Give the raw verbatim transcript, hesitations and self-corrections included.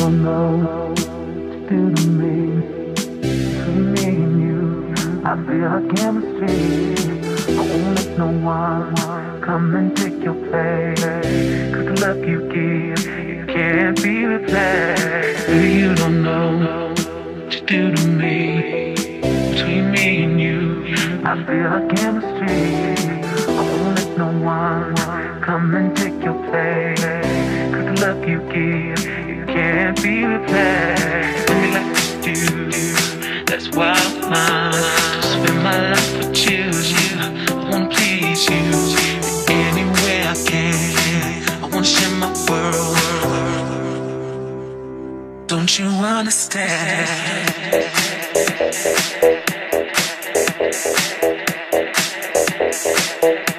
don't know what to do to me, between me and you. I feel like chemistry. I won't let no one come and take your place. Cause the love you give, it can't be replaced. Baby, you don't know what you do to me, between me and you. I feel like chemistry. I won't let no one come and take your place. Cause the love you give, it can't be replaced. Let me like you do, that's why I'm mine. Spend my life with you, I wanna please you. Any way I can, I wanna share my world. Don't you understand? We'll be right